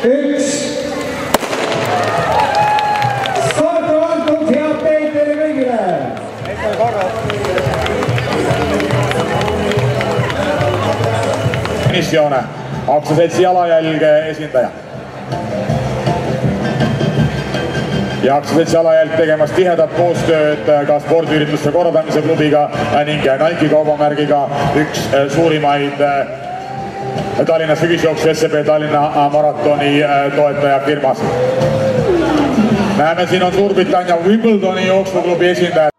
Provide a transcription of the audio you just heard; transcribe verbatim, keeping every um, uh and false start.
üks. Starti antud, head teid teile kõigile! Missioone, aktsiaseltsi Jalajälg esindaja. Ja aktsiaseltsi Jalajälg tegemas tihedat koostööd ka spordiürituste korraldamise klubiga ning Nike kaubamärgiga üks suurimaid Tallinna sügisjooksu S B Tallinna maratoni toetajafirmas. Näeme, siin on Suurbritannia Wimbledoni jooksuklubi esindajad.